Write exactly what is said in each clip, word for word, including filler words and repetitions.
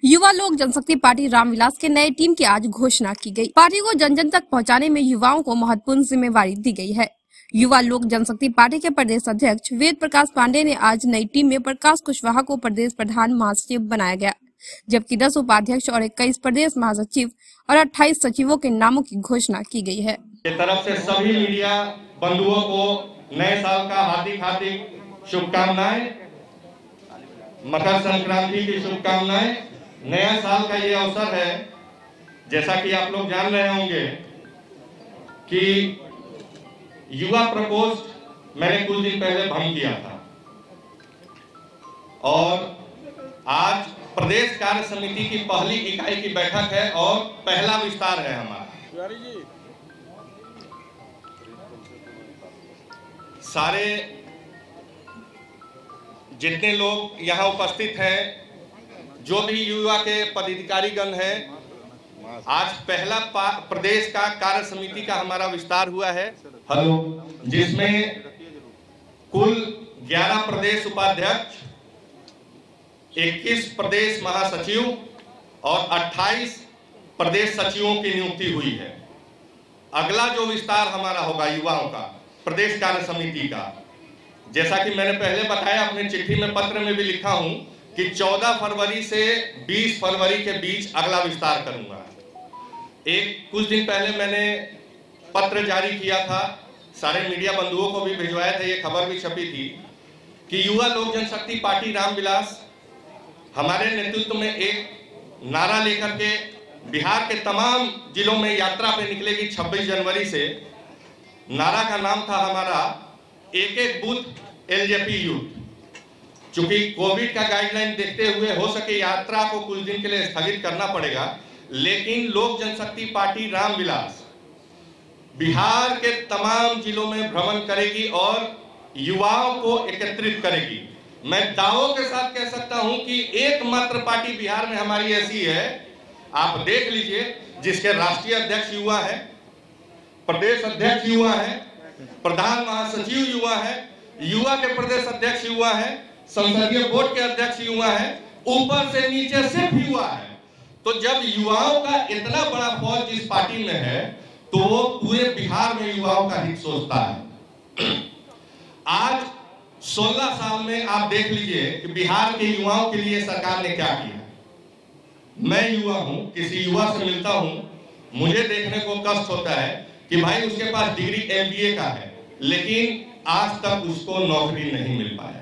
युवा लोक जनशक्ति पार्टी रामविलास के नए टीम की आज घोषणा की गई। पार्टी को जन जन तक पहुंचाने में युवाओं को महत्वपूर्ण जिम्मेवारी दी गई है। युवा लोक जनशक्ति पार्टी के प्रदेश अध्यक्ष वेद प्रकाश पांडे ने आज नई टीम में प्रकाश कुशवाहा को प्रदेश प्रधान महासचिव बनाया गया, जबकि दस उपाध्यक्ष और इक्कीस प्रदेश महासचिव और अट्ठाईस सचिवों के नामों की घोषणा की गई है। तरफ से सभी मीडिया बंधुओं को नए साल का हार्दिक हार्दिक शुभकामनाएं, मकर संक्रांति की शुभकामनाएं। नया साल का ये अवसर है, जैसा कि आप लोग जान रहे होंगे कि युवा प्रकोष्ठ मैंने कुछ दिन पहले भंग किया था और आज प्रदेश कार्य समिति की पहली इकाई की बैठक है और पहला विस्तार है हमारा। सारे जितने लोग यहाँ उपस्थित हैं, जो भी युवा के पदाधिकारीगण हैं, आज पहला प्रदेश का कार्य समिति का हमारा विस्तार हुआ है, हेलो, जिसमें कुल ग्यारह प्रदेश उपाध्यक्ष, इक्कीस प्रदेश महासचिव और अट्ठाईस प्रदेश सचिवों की नियुक्ति हुई है। अगला जो विस्तार हमारा होगा युवाओं का, प्रदेश कार्य समिति का, जैसा कि मैंने पहले बताया, अपने चिट्ठी में पत्र में भी लिखा हूं कि चौदह फरवरी से बीस फरवरी के बीच अगला विस्तार करूंगा। एक कुछ दिन पहले मैंने पत्र जारी किया था, सारे मीडिया बंधुओं को भी भिजवाया था, ये खबर भी छपी थी कि युवा लोक जनशक्ति पार्टी रामविलास हमारे नेतृत्व में एक नारा लेकर के बिहार के तमाम जिलों में यात्रा पे निकलेगी छब्बीस जनवरी से। नारा का नाम था हमारा एक एक बूथ एलजेपी यूथ। चूंकि कोविड का गाइडलाइन देखते हुए हो सके यात्रा को कुछ दिन के लिए स्थगित करना पड़ेगा, लेकिन लोक जनशक्ति पार्टी रामविलास बिहार के तमाम जिलों में भ्रमण करेगी और युवाओं को एकत्रित करेगी। मैं दावों के साथ कह सकता हूं कि एकमात्र पार्टी बिहार में हमारी ऐसी है, आप देख लीजिए, जिसके राष्ट्रीय अध्यक्ष युवा है, प्रदेश अध्यक्ष युवा है, प्रधान महासचिव युवा है, युवा के प्रदेश अध्यक्ष युवा है, संसदीय बोर्ड के अध्यक्ष युवा है, ऊपर से नीचे सिर्फ युवा है। तो जब युवाओं का इतना बड़ा फौज जिस पार्टी में है, तो वो पूरे बिहार में युवाओं का हित सोचता है। आज सोलह साल में आप देख लीजिए कि बिहार के युवाओं के लिए सरकार ने क्या किया। मैं युवा हूं, किसी युवा से मिलता हूं, मुझे देखने को कष्ट होता है कि भाई उसके पास डिग्री एमबीए का है, लेकिन आज तक उसको नौकरी नहीं मिल पाया।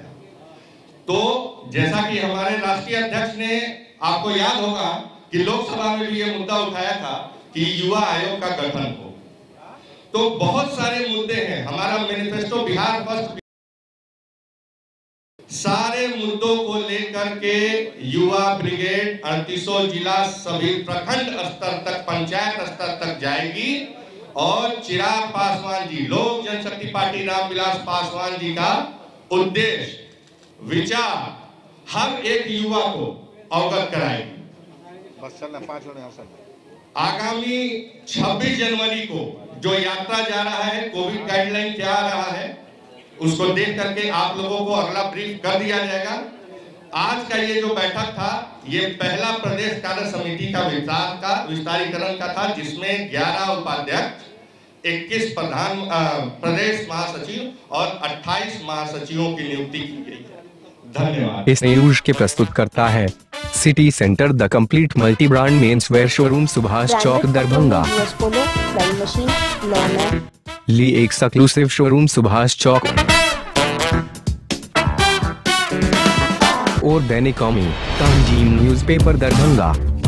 तो जैसा कि हमारे राष्ट्रीय अध्यक्ष ने, आपको याद होगा कि लोकसभा में भी ये मुद्दा उठाया था कि युवा आयोग का गठन हो। तो बहुत सारे मुद्दे हैं, हमारा मैनिफेस्टो बिहार फर्स्ट, सारे मुद्दों को लेकर के युवा ब्रिगेड अड़तीसों जिला, सभी प्रखंड स्तर तक, पंचायत स्तर तक जाएगी और चिराग पासवान जी, लोक जनशक्ति पार्टी रामविलास पासवान जी का उद्देश्य, विचार हर एक युवा को अवगत कराएगी। आगामी छब्बीस जनवरी को जो यात्रा जा रहा है, कोविड गाइडलाइन क्या आ रहा है, उसको देख करके आप लोगों को अगला ब्रीफ कर दिया जाएगा। आज का ये जो बैठक था, ये पहला प्रदेश कार्य समिति का विस्तार का विस्तारीकरण का था, जिसमें ग्यारह उपाध्यक्ष, इक्कीस प्रधान प्रदेश महासचिव और अट्ठाईस महासचिवों की नियुक्ति की गई है। धन्यवाद। इस न्यूज के प्रस्तुत करता है city centre the complete multi brand men's wear showroom, Subhash Chowk, Darbhanga. Lee exclusive showroom, Subhash Chowk और दैनिक कौमी, तंजीम न्यूज़पेपर, दरभंगा।